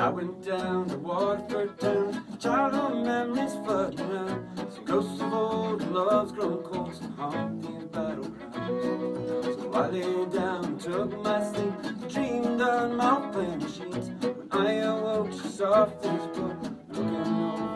I went down to Waterford town, childhood memories flooding around. Some ghosts of old love's grown cold, some haunt these battlegrounds. So I lay down and took my sleep, dreamed on my playing machines. When I awoke, she softly spoke, looking over